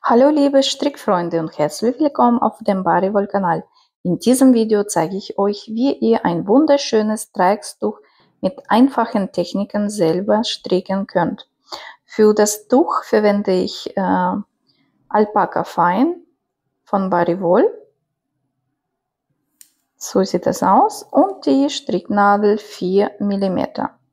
Hallo liebe Strickfreunde und herzlich willkommen auf dem Bariwoll-Kanal. In diesem Video zeige ich euch, wie ihr ein wunderschönes Dreieckstuch mit einfachen Techniken selber stricken könnt. Für das Tuch verwende ich Alpaka Fine von Bariwoll. So sieht es aus und die Stricknadel 4 mm.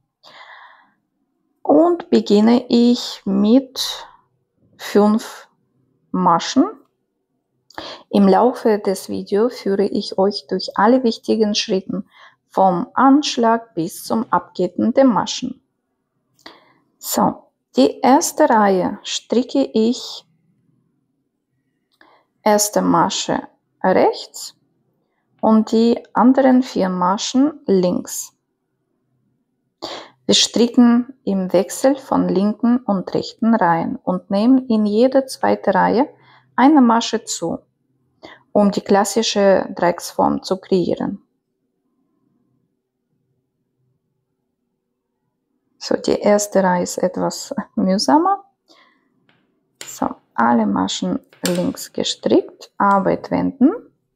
Und beginne ich mit 5 Maschen. Im Laufe des Videos führe ich euch durch alle wichtigen Schritte vom Anschlag bis zum Abgeben der Maschen. So, die erste Reihe stricke ich erste Masche rechts und die anderen 4 Maschen links. Wir stricken im Wechsel von linken und rechten Reihen und nehmen in jede zweite Reihe eine Masche zu, um die klassische Dreiecksform zu kreieren. So, die erste Reihe ist etwas mühsamer. So, alle Maschen links gestrickt, Arbeit wenden.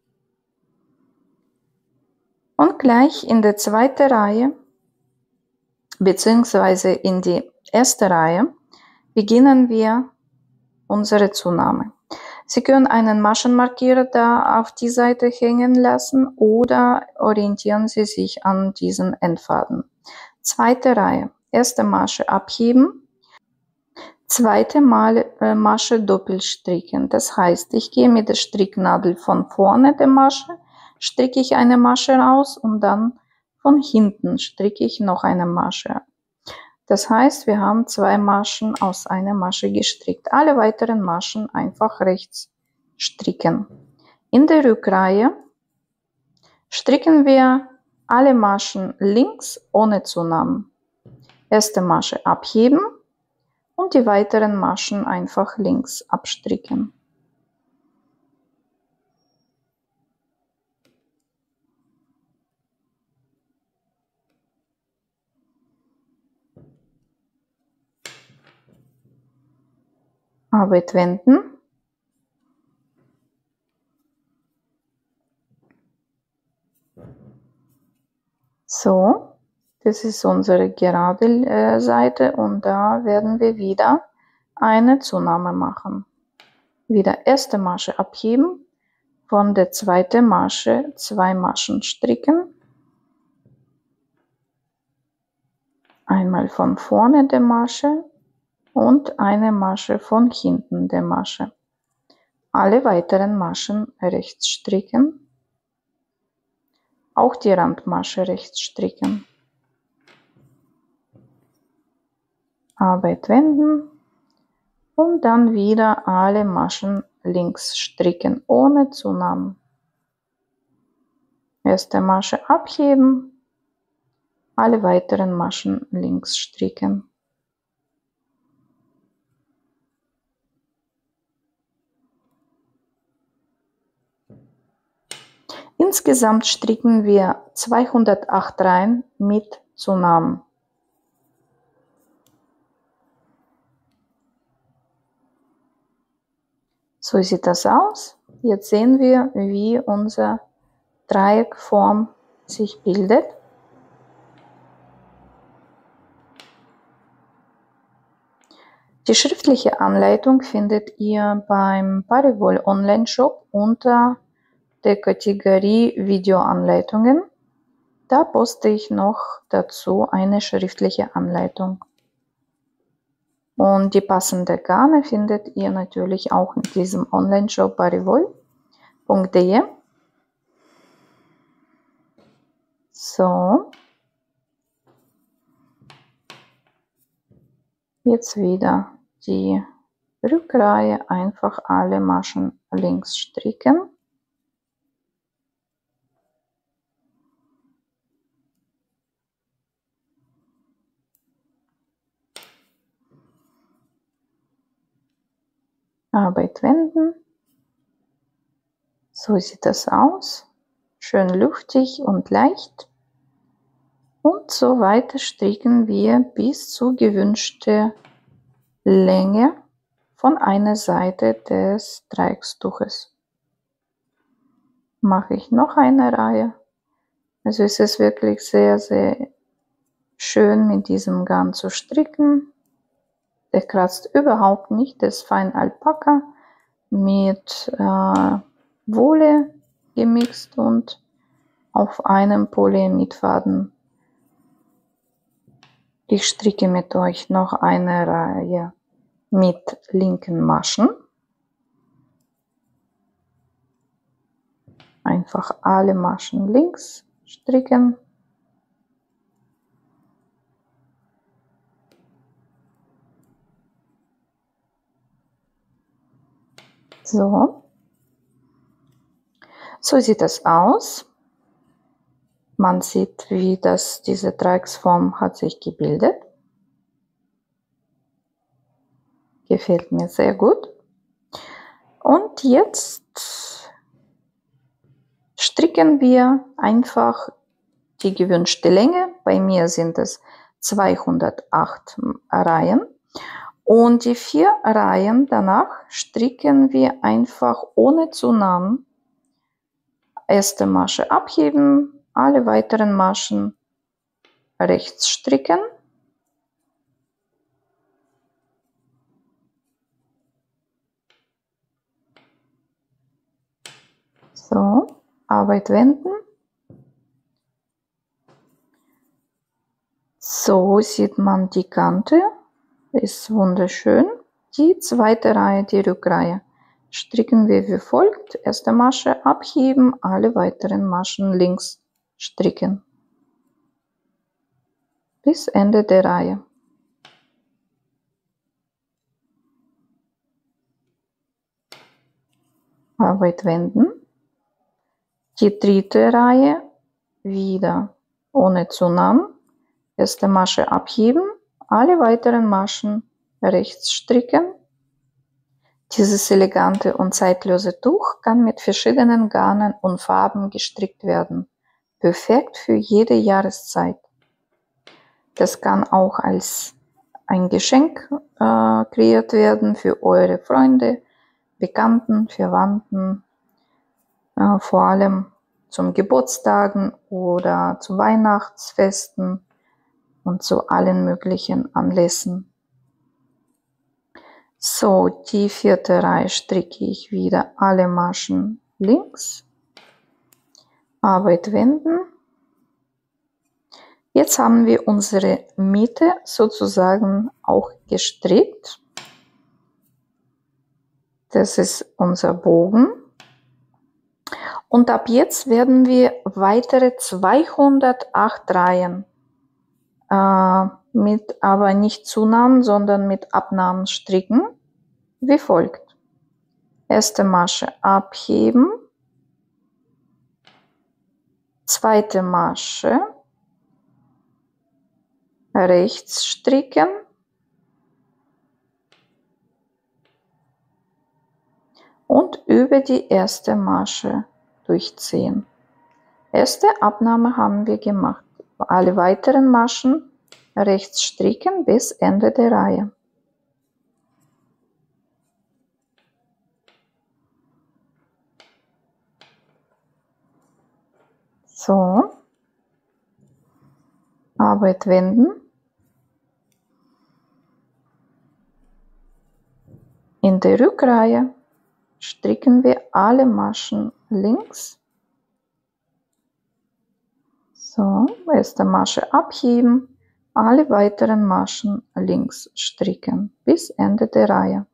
Und gleich in der zweiten Reihe, beziehungsweise in die erste Reihe, beginnen wir unsere Zunahme. Sie können einen Maschenmarkierer da auf die Seite hängen lassen oder orientieren Sie sich an diesen Endfaden. Zweite Reihe, erste Masche abheben, zweite Masche doppelt stricken. Das heißt, ich gehe mit der Stricknadel von vorne der Masche, stricke ich eine Masche raus und dann von hinten stricke ich noch eine Masche. Das heißt, wir haben 2 Maschen aus einer Masche gestrickt. Alle weiteren Maschen einfach rechts stricken. In der Rückreihe stricken wir alle Maschen links ohne Zunahmen. Erste Masche abheben und die weiteren Maschen einfach links abstricken. Arbeit wenden. So, das ist unsere gerade Seite und da werden wir wieder eine Zunahme machen. Wieder erste Masche abheben, von der zweiten Masche 2 Maschen stricken. Einmal von vorne der Masche und eine Masche von hinten der Masche. Alle weiteren Maschen rechts stricken. Auch die Randmasche rechts stricken. Arbeit wenden und dann wieder alle Maschen links stricken, ohne Zunahmen. Erste Masche abheben, alle weiteren Maschen links stricken. Insgesamt stricken wir 208 Reihen mit Zunahmen. So sieht das aus. Jetzt sehen wir, wie unsere Dreieckform sich bildet. Die schriftliche Anleitung findet ihr beim Bariwoll Online-Shop unter der Kategorie Videoanleitungen. Da poste ich noch dazu eine schriftliche Anleitung. Und die passende Garne findet ihr natürlich auch in diesem Online-Shop bariwoll.de. So. Jetzt wieder die Rückreihe, einfach alle Maschen links stricken. Arbeit wenden. So sieht das aus. Schön luftig und leicht. Und so weiter stricken wir bis zur gewünschten Länge von einer Seite des Dreieckstuches. Mache ich noch eine Reihe. Also es ist wirklich sehr, sehr schön mit diesem Garn zu stricken. Der kratzt überhaupt nicht, das ist fein Alpaka mit Wolle gemixt und auf einem Polyamidfaden. Ich stricke mit euch noch eine Reihe mit linken Maschen. Einfach alle Maschen links stricken. So. So sieht das aus. Man sieht, wie diese Dreiecksform hat sich gebildet. Gefällt mir sehr gut. Und jetzt stricken wir einfach die gewünschte Länge. Bei mir sind es 208 Reihen. Und die 4 Reihen danach stricken wir einfach ohne Zunahmen. Erste Masche abheben, alle weiteren Maschen rechts stricken. So, Arbeit wenden. So sieht man die Kante. Ist wunderschön. Die zweite Reihe, die Rückreihe, stricken wir wie folgt. Erste Masche abheben, alle weiteren Maschen links stricken. Bis Ende der Reihe. Arbeit wenden. Die dritte Reihe wieder ohne Zunahmen. Erste Masche abheben, alle weiteren Maschen rechts stricken. Dieses elegante und zeitlose Tuch kann mit verschiedenen Garnen und Farben gestrickt werden. Perfekt für jede Jahreszeit. Das kann auch als ein Geschenk kreiert werden für eure Freunde, Bekannten, Verwandten, vor allem zum Geburtstagen oder zu Weihnachtsfesten und zu allen möglichen Anlässen. So, die vierte Reihe stricke ich wieder alle Maschen links. Arbeit wenden. Jetzt haben wir unsere Mitte sozusagen auch gestrickt. Das ist unser Bogen. Und ab jetzt werden wir weitere 208 Reihen mit aber nicht Zunahmen, sondern mit Abnahmen stricken, wie folgt. Erste Masche abheben, zweite Masche rechts stricken, und über die erste Masche durchziehen. Erste Abnahme haben wir gemacht. Alle weiteren Maschen rechts stricken bis Ende der Reihe. So, Arbeit wenden. In der Rückreihe stricken wir alle Maschen links. So, erste Masche abheben, alle weiteren Maschen links stricken bis Ende der Reihe.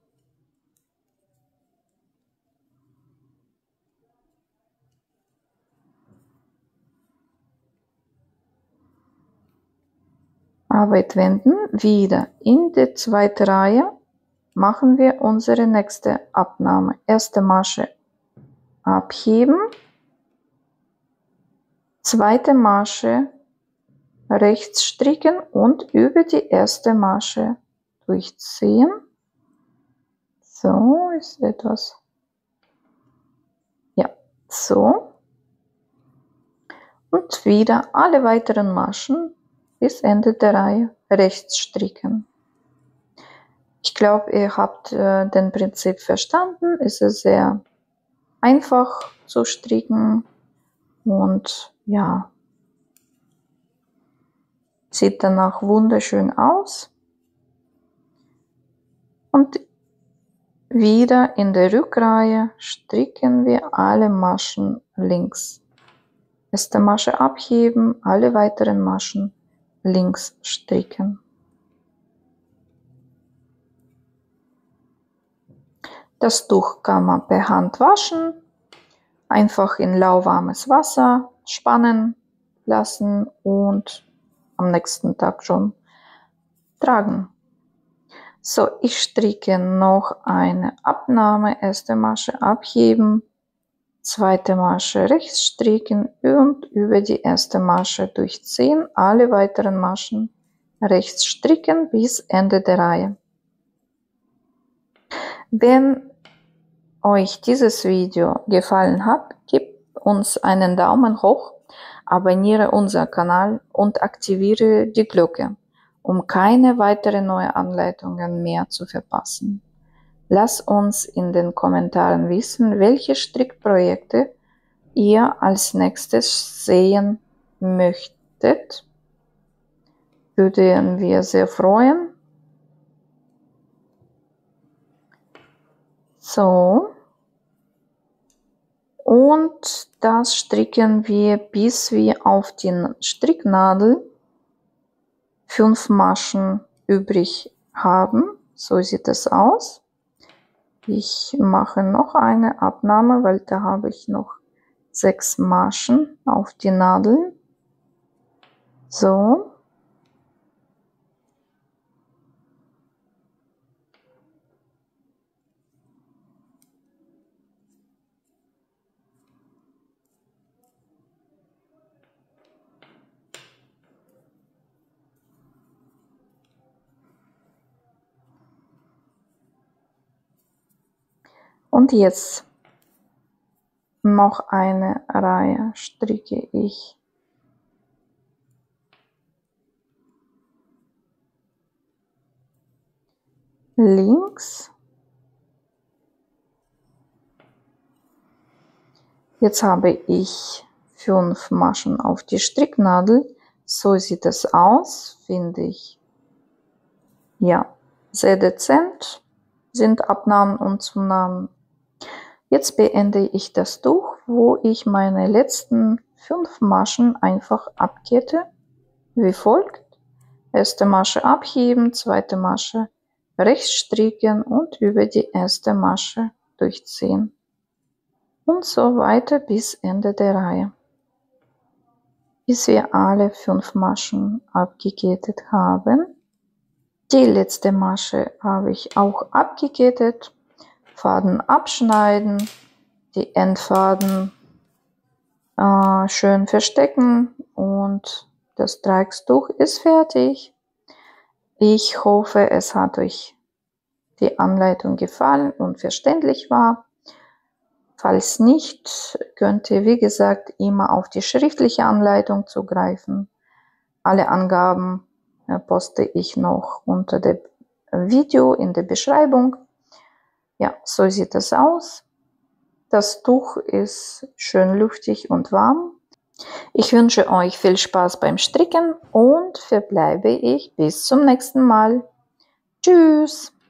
Arbeit wenden, wieder in die zweite Reihe machen wir unsere nächste Abnahme. Erste Masche abheben, zweite Masche rechts stricken und über die erste Masche durchziehen. So ist etwas. Ja, so. Und wieder alle weiteren Maschen bis Ende der Reihe rechts stricken. Ich glaube, ihr habt den Prinzip verstanden. Es ist sehr einfach zu stricken und ja, sieht danach wunderschön aus. Und wieder in der Rückreihe stricken wir alle Maschen links. Erste Masche abheben, alle weiteren Maschen links stricken. Das Tuch kann man per Hand waschen, einfach in lauwarmes Wasser spannen lassen und am nächsten Tag schon tragen. So, ich stricke noch eine Abnahme, erste Masche abheben, zweite Masche rechts stricken und über die erste Masche durchziehen, alle weiteren Maschen rechts stricken bis Ende der Reihe. Wenn euch dieses Video gefallen hat, gebt uns einen Daumen hoch, abonniere unseren Kanal und aktiviere die Glocke, um keine weiteren neuen Anleitungen mehr zu verpassen. Lasst uns in den Kommentaren wissen, welche Strickprojekte ihr als nächstes sehen möchtet. Würden wir sehr freuen. So. Und das stricken wir, bis wir auf die Stricknadel 5 Maschen übrig haben. So sieht es aus. Ich mache noch eine Abnahme, weil da habe ich noch 6 Maschen auf die Nadel. So. Und jetzt noch eine Reihe stricke ich links. Jetzt habe ich 5 Maschen auf die Stricknadel. So sieht es aus, finde ich. Ja, sehr dezent sind Abnahmen und Zunahmen. Jetzt beende ich das Tuch, wo ich meine letzten 5 Maschen einfach abkette, wie folgt. Erste Masche abheben, zweite Masche rechts stricken und über die erste Masche durchziehen. Und so weiter bis Ende der Reihe, bis wir alle 5 Maschen abgekettet haben. Die letzte Masche habe ich auch abgekettet. Faden abschneiden, die Endfaden schön verstecken und das Dreieckstuch ist fertig. Ich hoffe, es hat euch die Anleitung gefallen und verständlich war. Falls nicht, könnt ihr wie gesagt immer auf die schriftliche Anleitung zugreifen. Alle Angaben poste ich noch unter dem Video in der Beschreibung. Ja, so sieht es aus. Das Tuch ist schön luftig und warm. Ich wünsche euch viel Spaß beim Stricken und verbleibe ich bis zum nächsten Mal. Tschüss!